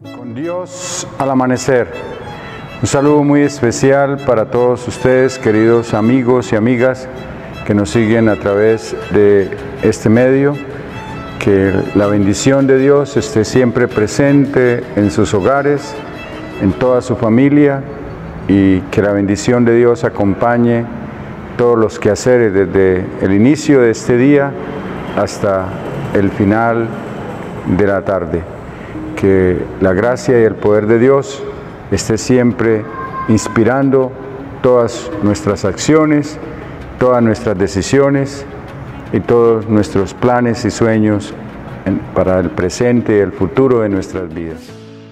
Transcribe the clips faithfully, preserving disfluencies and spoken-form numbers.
Con Dios al amanecer. Un saludo muy especial para todos ustedes, queridos amigos y amigas que nos siguen a través de este medio. Que la bendición de Dios esté siempre presente en sus hogares, en toda su familia, y que la bendición de Dios acompañe todos los quehaceres desde el inicio de este día hasta el final de la tarde. Que la gracia y el poder de Dios esté siempre inspirando todas nuestras acciones, todas nuestras decisiones y todos nuestros planes y sueños en, para el presente y el futuro de nuestras vidas.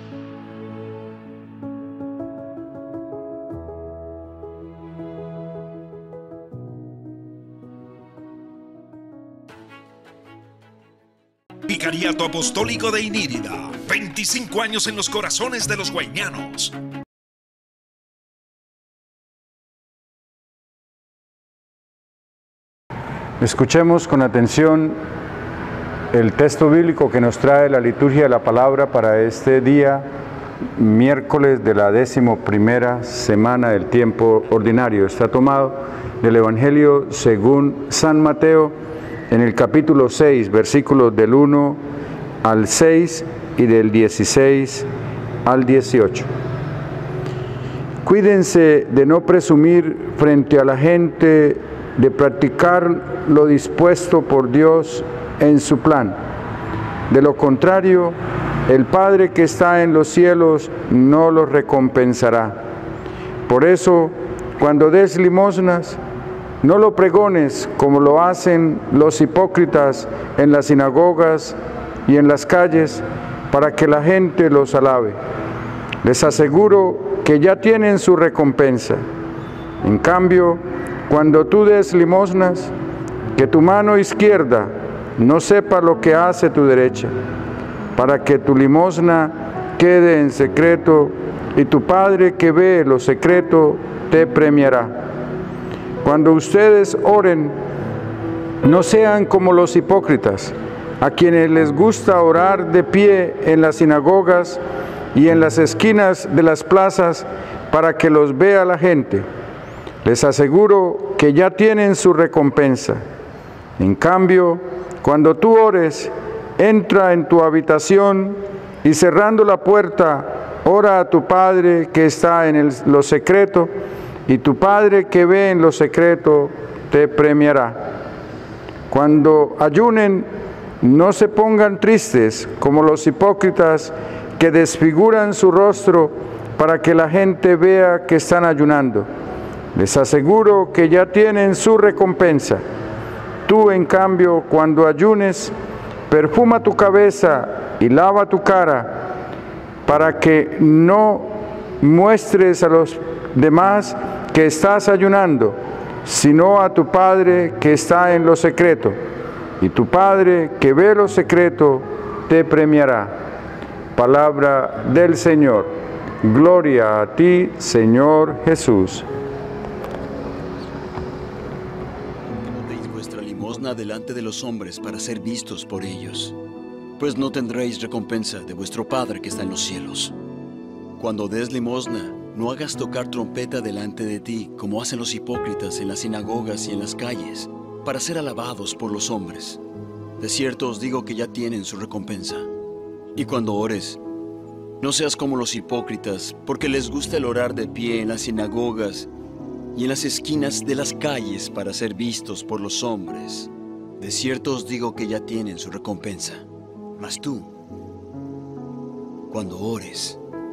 Vicariato Apostólico de Inírida, veinticinco años en los corazones de los guayñanos. Escuchemos con atención el texto bíblico que nos trae la liturgia de la palabra para este día, miércoles de la décimo primera semana del tiempo ordinario. Está tomado del Evangelio según San Mateo, en el capítulo seis, versículos del uno al seis y del dieciséis al dieciocho. Cuídense de no presumir frente a la gente, de practicar lo dispuesto por Dios en su plan. De lo contrario, el Padre que está en los cielos no los recompensará. Por eso, cuando des limosnas, no lo pregones como lo hacen los hipócritas en las sinagogas y en las calles, para que la gente los alabe. Les aseguro que ya tienen su recompensa. En cambio, cuando tú des limosnas, que tu mano izquierda no sepa lo que hace tu derecha, para que tu limosna quede en secreto, y tu Padre que ve lo secreto te premiará. Cuando ustedes oren, no sean como los hipócritas, a quienes les gusta orar de pie en las sinagogas y en las esquinas de las plazas para que los vea la gente. Les aseguro que ya tienen su recompensa. En cambio, cuando tú ores, entra en tu habitación y cerrando la puerta, ora a tu Padre que está en el, lo secreto, y tu Padre que ve en lo secreto te premiará. Cuando ayunen, no se pongan tristes como los hipócritas que desfiguran su rostro para que la gente vea que están ayunando. Les aseguro que ya tienen su recompensa. Tú, en cambio, cuando ayunes, perfuma tu cabeza y lava tu cara, para que no muestres a los demás que estás ayunando, sino a tu Padre que está en lo secreto, y tu Padre que ve lo secreto te premiará. Palabra del Señor. Gloria a ti, Señor Jesús. No deis vuestra limosna delante de los hombres para ser vistos por ellos, pues no tendréis recompensa de vuestro Padre que está en los cielos. Cuando des limosna, no hagas tocar trompeta delante de ti, como hacen los hipócritas en las sinagogas y en las calles, para ser alabados por los hombres. De cierto os digo que ya tienen su recompensa. Y cuando ores, no seas como los hipócritas, porque les gusta el orar de pie en las sinagogas y en las esquinas de las calles para ser vistos por los hombres. De cierto os digo que ya tienen su recompensa. Mas tú, cuando ores,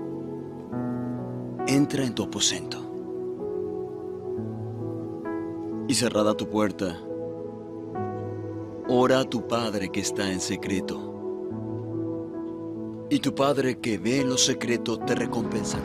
entra en tu aposento y cerrada tu puerta, ora a tu Padre que está en secreto, y tu Padre que ve en lo secreto te recompensará.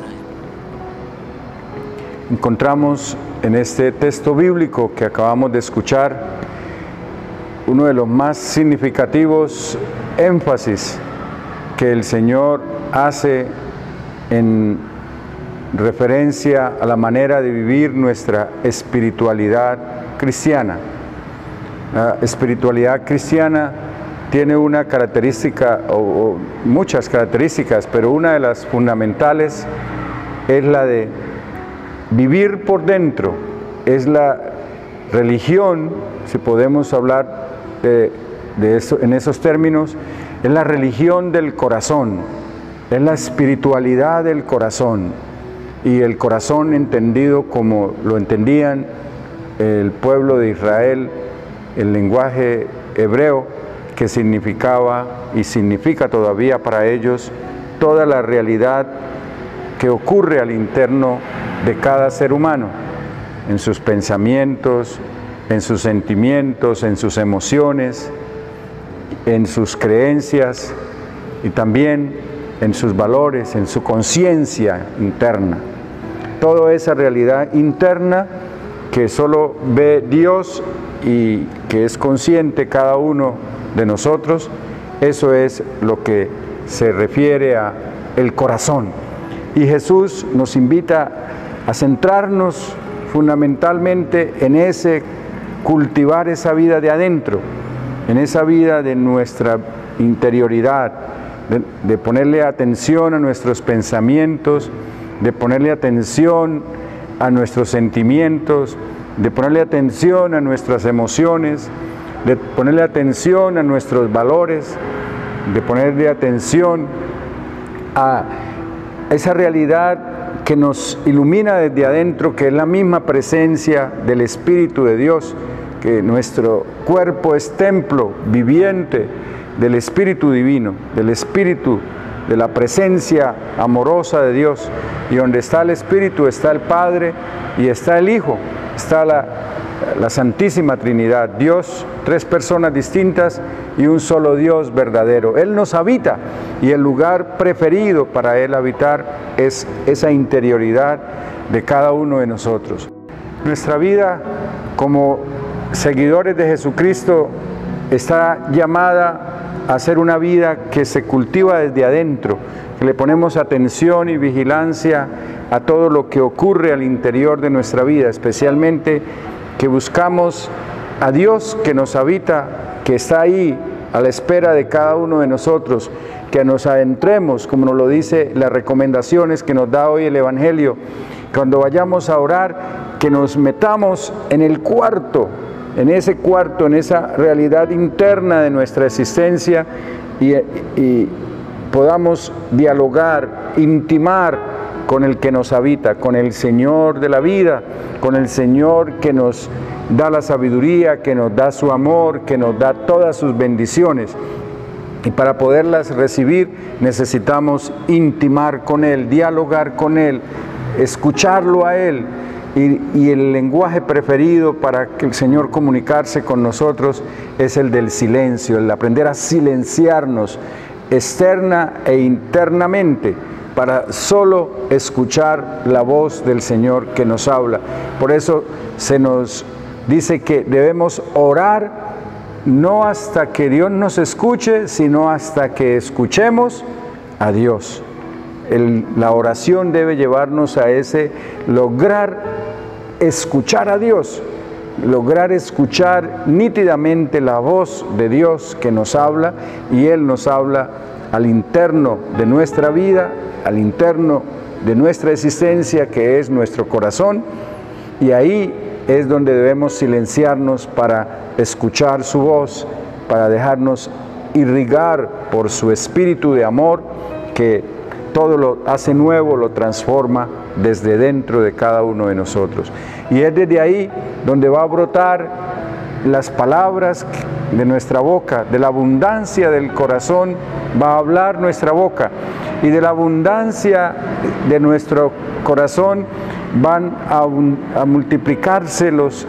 Encontramos en este texto bíblico que acabamos de escuchar uno de los más significativos énfasis que el Señor hace en referencia a la manera de vivir nuestra espiritualidad cristiana. La espiritualidad cristiana tiene una característica, o, o muchas características, pero una de las fundamentales es la de vivir por dentro. Es la religión, si podemos hablar de, de eso, en esos términos, es la religión del corazón, es la espiritualidad del corazón, y el corazón entendido como lo entendían el pueblo de Israel, el lenguaje hebreo, que significaba y significa todavía para ellos toda la realidad que ocurre al interno de cada ser humano, en sus pensamientos, en sus sentimientos, en sus emociones, en sus creencias y también en sus valores, en su conciencia interna. Toda esa realidad interna que solo ve Dios y que es consciente cada uno de nosotros, eso es lo que se refiere a el corazón. Y Jesús nos invita a centrarnos fundamentalmente en ese cultivar esa vida de adentro, en esa vida de nuestra interioridad, de, de ponerle atención a nuestros pensamientos, de ponerle atención a nuestros sentimientos, de ponerle atención a nuestras emociones, de ponerle atención a nuestros valores, de ponerle atención a esa realidad que nos ilumina desde adentro, que es la misma presencia del Espíritu de Dios, que nuestro cuerpo es templo viviente del Espíritu Divino, del Espíritu, de la presencia amorosa de Dios, y donde está el Espíritu está el Padre y está el Hijo, está la, la Santísima Trinidad, Dios, tres personas distintas y un solo Dios verdadero. Él nos habita y el lugar preferido para Él habitar es esa interioridad de cada uno de nosotros. Nuestra vida como seguidores de Jesucristo está llamada a ser una vida que se cultiva desde adentro, que le ponemos atención y vigilancia a todo lo que ocurre al interior de nuestra vida, especialmente que buscamos a Dios que nos habita, que está ahí a la espera de cada uno de nosotros, que nos adentremos, como nos lo dice las recomendaciones que nos da hoy el Evangelio, cuando vayamos a orar, que nos metamos en el cuarto, en ese cuarto, en esa realidad interna de nuestra existencia y, y podamos dialogar, intimar con el que nos habita, con el Señor de la vida, con el Señor que nos da la sabiduría, que nos da su amor, que nos da todas sus bendiciones. Y para poderlas recibir necesitamos intimar con Él, dialogar con Él, escucharlo a Él. Y, y el lenguaje preferido para que el Señor comunicarse con nosotros es el del silencio, el aprender a silenciarnos externa e internamente para solo escuchar la voz del Señor que nos habla. Por eso se nos dice que debemos orar no hasta que Dios nos escuche, sino hasta que escuchemos a Dios. El, la oración debe llevarnos a ese lograr escuchar a Dios, lograr escuchar nítidamente la voz de Dios que nos habla, y Él nos habla al interno de nuestra vida, al interno de nuestra existencia, que es nuestro corazón, y ahí es donde debemos silenciarnos para escuchar su voz, para dejarnos irrigar por su espíritu de amor, que todo lo hace nuevo, lo transforma desde dentro de cada uno de nosotros. Y es desde ahí donde va a brotar las palabras de nuestra boca, de la abundancia del corazón va a hablar nuestra boca, y de la abundancia de nuestro corazón van a, a multiplicarse los,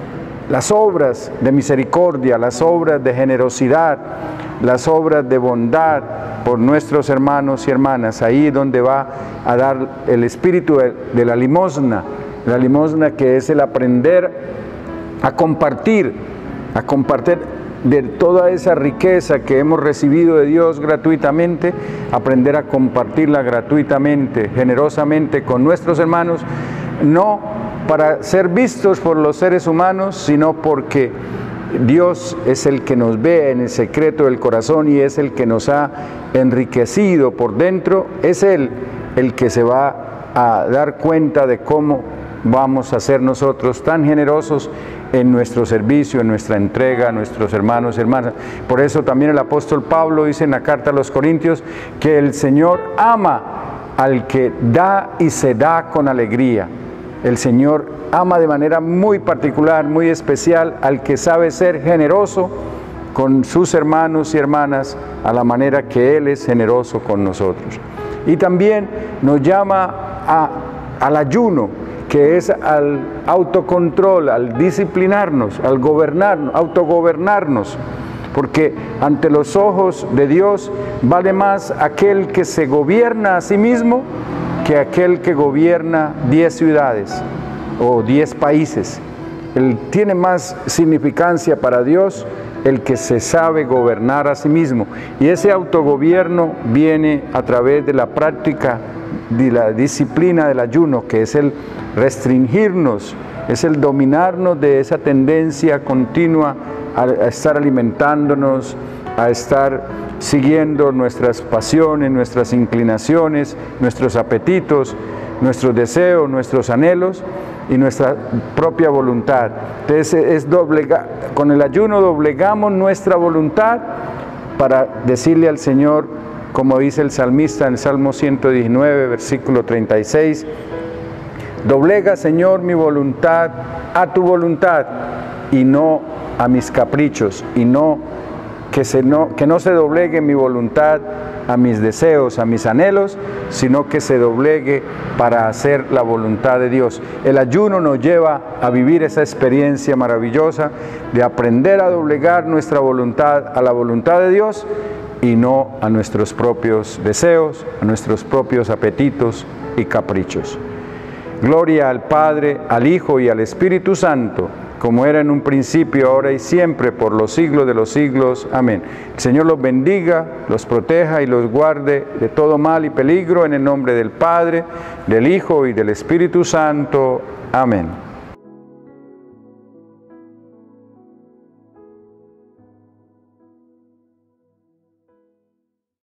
las obras de misericordia, las obras de generosidad, las obras de bondad por nuestros hermanos y hermanas. Ahí es donde va a dar el espíritu de, de la limosna, la limosna que es el aprender a compartir, a compartir de toda esa riqueza que hemos recibido de Dios gratuitamente, aprender a compartirla gratuitamente, generosamente con nuestros hermanos, no para ser vistos por los seres humanos, sino porque Dios es el que nos ve en el secreto del corazón y es el que nos ha enriquecido por dentro. Es Él el que se va a dar cuenta de cómo vamos a ser nosotros tan generosos en nuestro servicio, en nuestra entrega a nuestros hermanos y hermanas. Por eso también el apóstol Pablo dice en la carta a los Corintios que el Señor ama al que da y se da con alegría. El Señor ama de manera muy particular, muy especial, al que sabe ser generoso con sus hermanos y hermanas a la manera que Él es generoso con nosotros. Y también nos llama a, al ayuno, que es al autocontrol, al disciplinarnos, al gobernarnos, autogobernarnos, porque ante los ojos de Dios vale más aquel que se gobierna a sí mismo que aquel que gobierna diez ciudades o diez países. Él tiene más significancia para Dios el que se sabe gobernar a sí mismo, y ese autogobierno viene a través de la práctica de la disciplina del ayuno, que es el restringirnos, es el dominarnos de esa tendencia continua a, a estar alimentándonos, a estar siguiendo nuestras pasiones, nuestras inclinaciones, nuestros apetitos, nuestros deseos, nuestros anhelos y nuestra propia voluntad. Entonces es doblega, con el ayuno doblegamos nuestra voluntad para decirle al Señor, como dice el salmista en el Salmo ciento diecinueve, versículo treinta y seis, doblega, Señor, mi voluntad a tu voluntad y no a mis caprichos, y no que, se no, que no se doblegue mi voluntad a mis deseos, a mis anhelos, sino que se doblegue para hacer la voluntad de Dios. El ayuno nos lleva a vivir esa experiencia maravillosa de aprender a doblegar nuestra voluntad a la voluntad de Dios y no a nuestros propios deseos, a nuestros propios apetitos y caprichos. Gloria al Padre, al Hijo y al Espíritu Santo, como era en un principio, ahora y siempre, por los siglos de los siglos. Amén. El Señor los bendiga, los proteja y los guarde de todo mal y peligro, en el nombre del Padre, del Hijo y del Espíritu Santo. Amén.